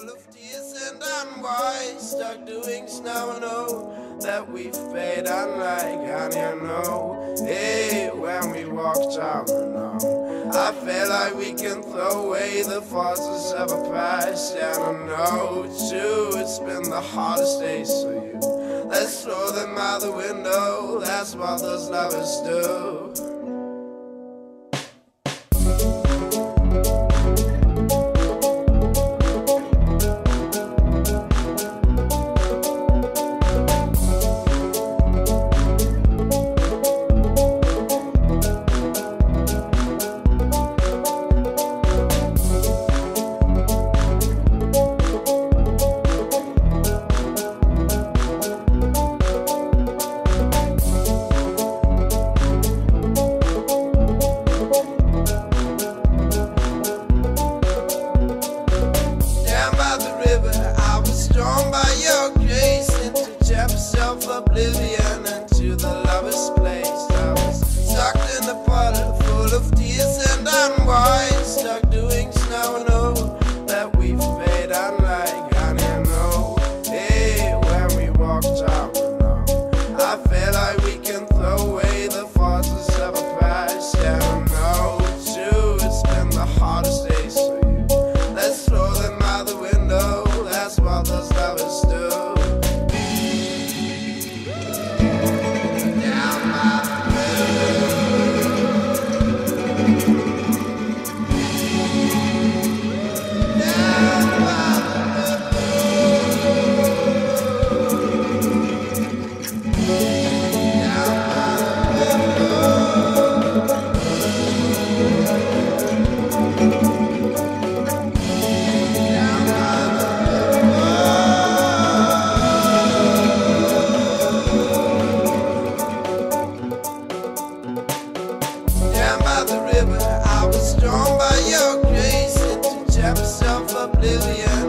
full of tears and unwise, stuck doing snow and oh, that we've paid unlike honey, I know. Hey, when we walked out, I feel like we can throw away the forces of a past. And I know too, it's been the hardest days for you. Let's throw them out the window, that's what those lovers do. Oblivion into the lover's place. I was stuck in a puddle full of tears and unwise, stuck doing snow and oh, that we've paid unlike honey, I know. Hey, when we walked out, I feel like we can throw away the forces of a past. And I know too, it's been the hardest days for you. Let's throw them out the window, that's what those lovers do. I was drawn by your grace into chapters of oblivion.